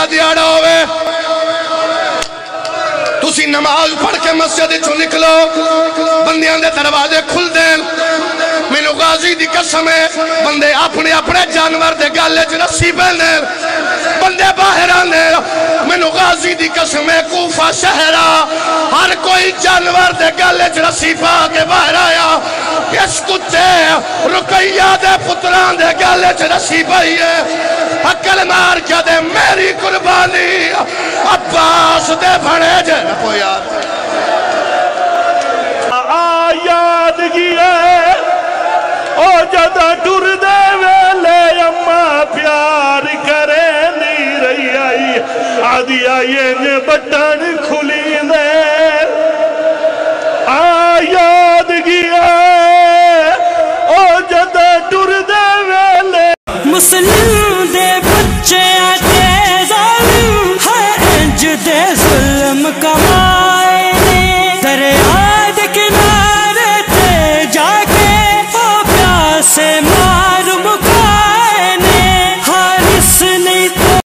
دا دیاڑا ہوئے تسی نماز پڑھ کے مسجد چو نکلو بندیاں دے دروازے کھل دیں مینو غازی دی قسم ہے بندے اپنے اپنے جانور دے گالے چ رسی پہنے بندے باہر آنے مینو غازی دی قسم ہے کوفہ شہرہ ہر کوئی جانور دے گالے چ رسی پا کے باہر آیا اس کتے رقیہ دے پتران دے گالے چ رسی پائی ہے عقل مار کیا دے میری قربانی عباس دے بھڑے جے نکو یاد یاد گیا او جدہ ٹر دے ویلے اماں پیار کرے نہیں رہی آئی آدھی آئیے نے بٹن کھلی دے یاد گیا او جدہ ٹر دے ویلے مسلم دے بچے آتے ظالم ہے انج دے ظلم کما